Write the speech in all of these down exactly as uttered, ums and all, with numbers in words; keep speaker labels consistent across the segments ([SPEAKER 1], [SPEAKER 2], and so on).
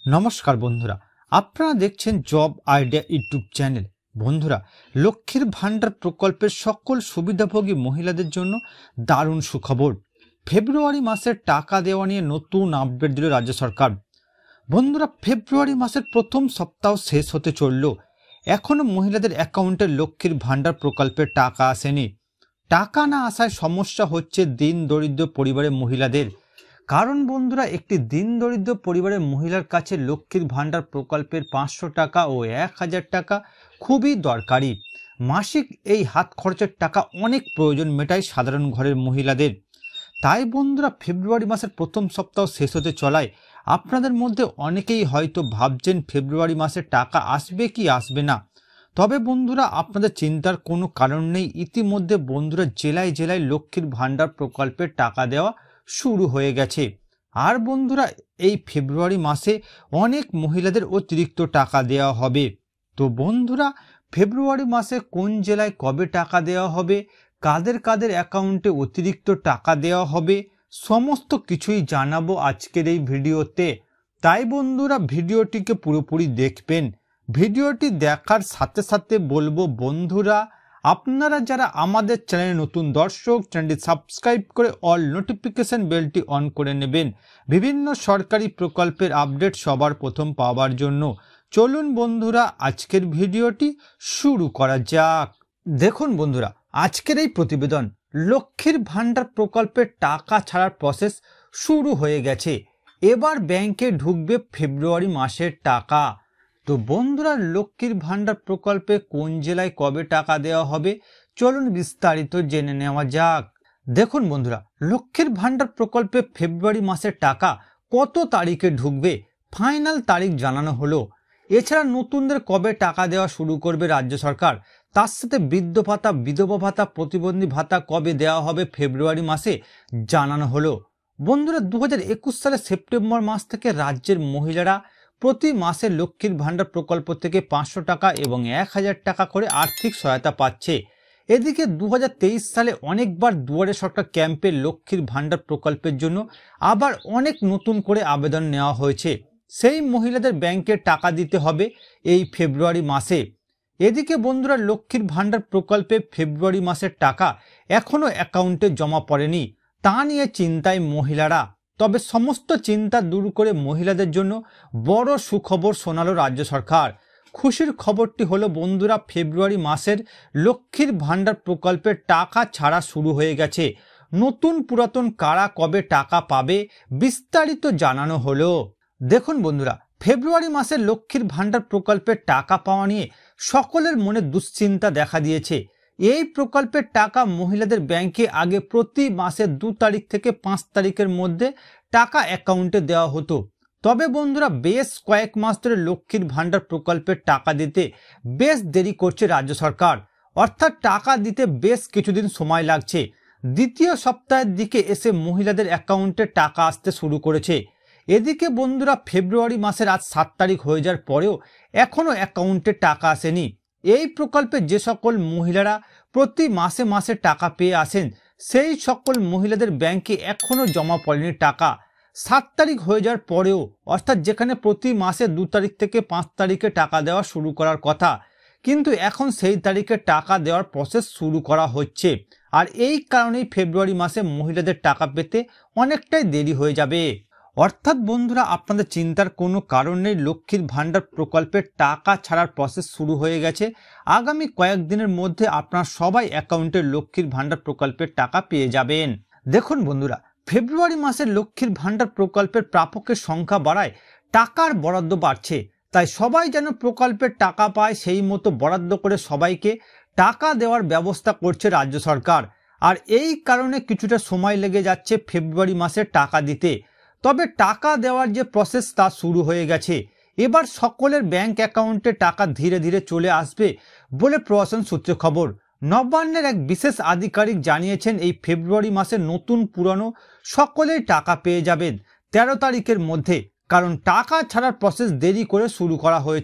[SPEAKER 1] নমস্কার বন্ধুরা, আপনারা দেখছেন জব আইডিয়া ইউটিউব চ্যানেল। বন্ধুরা, লক্ষ্মীর ভান্ডার প্রকল্পের সকল সুবিধাভোগী মহিলাদের জন্য দারুণ সুখবর। ফেব্রুয়ারি মাসের টাকা দেওয়া নিয়ে নতুন আপডেট দিল রাজ্য সরকার। বন্ধুরা, ফেব্রুয়ারি মাসের প্রথম সপ্তাহ শেষ হতে চলল, এখনও মহিলাদের অ্যাকাউন্টে লক্ষ্মীর ভান্ডার প্রকল্পের টাকা আসেনি। টাকা না আসায় সমস্যা হচ্ছে দিন দরিদ্র পরিবারের মহিলাদের। কারণ বন্ধুরা, একটি দিন দরিদ্র পরিবারের মহিলার কাছে লক্ষ্মীর ভান্ডার প্রকল্পের পাঁচশো টাকা ও এক হাজার টাকা খুবই দরকারি। মাসিক এই হাত খরচের টাকা অনেক প্রয়োজন মেটায় সাধারণ ঘরের মহিলাদের। তাই বন্ধুরা, ফেব্রুয়ারি মাসের প্রথম সপ্তাহ শেষ হতে চলায় আপনাদের মধ্যে অনেকেই হয়তো ভাবছেন ফেব্রুয়ারি মাসে টাকা আসবে কি আসবে না। তবে বন্ধুরা, আপনাদের চিন্তার কোনো কারণ নেই। ইতিমধ্যে বন্ধুরা, জেলায় জেলায় লক্ষ্মীর ভান্ডার প্রকল্পের টাকা দেওয়া শুরু হয়ে গেছে। আর বন্ধুরা, এই ফেব্রুয়ারি মাসে অনেক মহিলাদের অতিরিক্ত টাকা দেওয়া হবে। তো বন্ধুরা, ফেব্রুয়ারি মাসে কোন জেলায় কবে টাকা দেওয়া হবে, কাদের কাদের অ্যাকাউন্টে অতিরিক্ত টাকা দেওয়া হবে, সমস্ত কিছুই জানাবো আজকের এই ভিডিওতে। তাই বন্ধুরা, ভিডিওটিকে পুরোপুরি দেখবেন। ভিডিওটি দেখার সাথে সাথে বলবো বন্ধুরা, আপনারা যারা আমাদের চ্যানেলে নতুন দর্শক, চ্যানেলটি সাবস্ক্রাইব করে অল নোটিফিকেশন বেলটি অন করে নেবেন বিভিন্ন সরকারি প্রকল্পের আপডেট সবার প্রথম পাওয়ার জন্য। চলুন বন্ধুরা, আজকের ভিডিওটি শুরু করা যাক। দেখুন বন্ধুরা, আজকের এই প্রতিবেদন লক্ষ্মীর ভান্ডার প্রকল্পের টাকা ছাড়ার প্রসেস শুরু হয়ে গেছে। এবার ব্যাংকে ঢুকবে ফেব্রুয়ারি মাসের টাকা। তো বন্ধুরা, লক্ষ্মীর ভান্ডার প্রকল্পে কোন জেলায় কবে টাকা দেওয়া হবে, চলুন বিস্তারিত জেনে নেওয়া যাক। দেখুন বন্ধুরা, লক্ষ্মীর ভান্ডার প্রকল্পে ফেব্রুয়ারি মাসের টাকা কত তারিখে ঢুকবে ফাইনাল তারিখ জানানো হলো। এছাড়া নতুনদের কবে টাকা দেওয়া শুরু করবে রাজ্য সরকার, তার সাথে বৃদ্ধ ভাতা, বিধবা ভাতা, প্রতিবন্ধী ভাতা কবে দেওয়া হবে ফেব্রুয়ারি মাসে জানানো হলো। বন্ধুরা, দু হাজার একুশ সালের সেপ্টেম্বর মাস থেকে রাজ্যের মহিলারা প্রতি মাসে লক্ষ্মীর ভান্ডার প্রকল্প থেকে পাঁচশো টাকা এবং এক হাজার টাকা করে আর্থিক সহায়তা পাচ্ছে। এদিকে দু হাজার তেইশ সালে অনেকবার দুয়ারে সরকার ক্যাম্পে লক্ষ্মীর ভান্ডার প্রকল্পের জন্য আবার অনেক নতুন করে আবেদন নেওয়া হয়েছে। সেই মহিলাদের ব্যাংকে টাকা দিতে হবে এই ফেব্রুয়ারি মাসে। এদিকে বন্ধুরা, লক্ষ্মীর ভান্ডার প্রকল্পে ফেব্রুয়ারি মাসের টাকা এখনও অ্যাকাউন্টে জমা পড়েনি, তা নিয়ে চিন্তায় মহিলারা। তবে সমস্ত চিন্তা দূর করে মহিলাদের জন্য বড় সুখবর শোনালো রাজ্য সরকার। খুশির খবরটি হলো বন্ধুরা, ফেব্রুয়ারি মাসের লক্ষ্মীর ভান্ডার প্রকল্পের টাকা ছাড়া শুরু হয়ে গেছে। নতুন পুরাতন কারা কবে টাকা পাবে বিস্তারিত জানানো হলো। দেখুন বন্ধুরা, ফেব্রুয়ারি মাসে লক্ষ্মীর ভান্ডার প্রকল্পের টাকা পাওয়া নিয়ে সকলের মনে দুশ্চিন্তা দেখা দিয়েছে। এই প্রকল্পের টাকা মহিলাদের ব্যাংকে আগে প্রতি মাসে দু তারিখ থেকে পাঁচ তারিখের মধ্যে টাকা অ্যাকাউন্টে দেওয়া হতো। তবে বন্ধুরা, বেশ কয়েক মাস ধরে লক্ষ্মীর ভান্ডার প্রকল্পের টাকা দিতে বেশ দেরি করছে রাজ্য সরকার। অর্থাৎ টাকা দিতে বেশ কিছুদিন সময় লাগছে। দ্বিতীয় সপ্তাহের দিকে এসে মহিলাদের অ্যাকাউন্টে টাকা আসতে শুরু করেছে। এদিকে বন্ধুরা, ফেব্রুয়ারি মাসের আজ সাত তারিখ হয়ে যাওয়ার পরেও এখনও অ্যাকাউন্টে টাকা আসেনি। এই প্রকল্পে যে সকল মহিলারা প্রতি মাসে মাসে টাকা পেয়ে আসেন, সেই সকল মহিলাদের ব্যাংকে এখনও জমা পড়েনি টাকা। সাত তারিখ হয়ে যাওয়ার পরেও, অর্থাৎ যেখানে প্রতি মাসে দু তারিখ থেকে পাঁচ তারিখে টাকা দেওয়া শুরু করার কথা, কিন্তু এখন সেই তারিখে টাকা দেওয়ার প্রসেস শুরু করা হচ্ছে। আর এই কারণেই ফেব্রুয়ারি মাসে মহিলাদের টাকা পেতে অনেকটাই দেরি হয়ে যাবে। অর্থাৎ বন্ধুরা, আপনাদের চিন্তার কোনো কারণ নেই। লক্ষ্মীর ভান্ডার প্রকল্পের টাকা ছাড়ার প্রসেস শুরু হয়ে গেছে। আগামী কয়েকদিনের মধ্যে আপনারা সবাই অ্যাকাউন্টে লক্ষ্মীর ভান্ডার প্রকল্পের টাকা পেয়ে যাবেন। দেখুন বন্ধুরা, ফেব্রুয়ারি মাসে লক্ষ্মীর ভান্ডার প্রকল্পের প্রাপকের সংখ্যা বাড়ায় টাকার বরাদ্দ বাড়ছে। তাই সবাই যেন প্রকল্পের টাকা পায়, সেই মতো বরাদ্দ করে সবাইকে টাকা দেওয়ার ব্যবস্থা করছে রাজ্য সরকার। আর এই কারণে কিছুটা সময় লেগে যাচ্ছে ফেব্রুয়ারি মাসে টাকা দিতে। তবে টাকা দেওয়ার যে প্রসেস তা শুরু হয়ে গেছে। এবার সকলের ব্যাংক অ্যাকাউন্টে টাকা ধীরে ধীরে চলে আসবে বলে প্রশাসন সূত্রে খবর। নবান্নের এক বিশেষ আধিকারিক জানিয়েছেন, এই ফেব্রুয়ারি মাসে নতুন পুরানো সকলেই টাকা পেয়ে যাবেন তেরো তারিখের মধ্যে। কারণ টাকা ছাড়ার প্রসেস দেরি করে শুরু করা হয়েছে।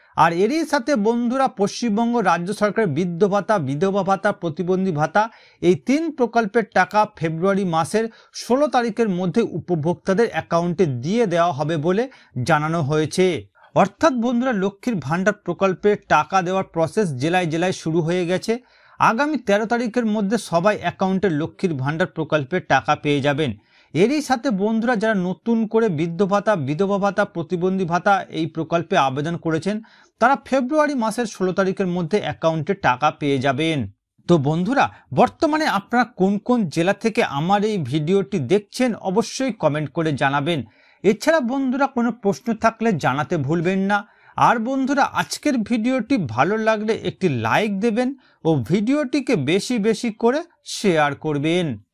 [SPEAKER 1] আর এরই সাথে বন্ধুরা পশ্চিমবঙ্গ রাজ্য সরকারের বৃদ্ধ ভাতা, বিধবা ভাতা, প্রতিবন্ধী ভাতা এই তিন প্রকল্পের টাকা ফেব্রুয়ারি মাসের ষোলো তারিখের মধ্যে উপভোক্তাদের অ্যাকাউন্টে দিয়ে দেওয়া হবে বলে জানানো হয়েছে। অর্থাৎ বন্ধুরা লক্ষ্মীর ভাণ্ডার প্রকল্পের টাকা দেওয়ার প্রসেস জেলায় জেলায় শুরু হয়ে গেছে। আগামী তেরো তারিখের মধ্যে সবাই অ্যাকাউন্টে লক্ষ্মীর ভাণ্ডার প্রকল্পের টাকা পেয়ে যাবেন। এরই সাথে বন্ধুরা যারা নতুন করে বৃদ্ধ ভাতা, বিধবা ভাতা, প্রতিবন্ধী ভাতা এই প্রকল্পে আবেদন করেছেন তারা ফেব্রুয়ারি মাসের ষোলো তারিখের মধ্যে অ্যাকাউন্টে টাকা পেয়ে যাবেন। তো বন্ধুরা বর্তমানে আপনারা কোন কোন জেলা থেকে আমার এই ভিডিওটি দেখছেন অবশ্যই কমেন্ট করে জানাবেন। এছাড়া বন্ধুরা কোনো প্রশ্ন থাকলে জানাতে ভুলবেন না। আর বন্ধুরা আজকের ভিডিওটি ভালো লাগলে একটি লাইক দেবেন ও ভিডিওটিকে বেশি বেশি করে শেয়ার করবেন।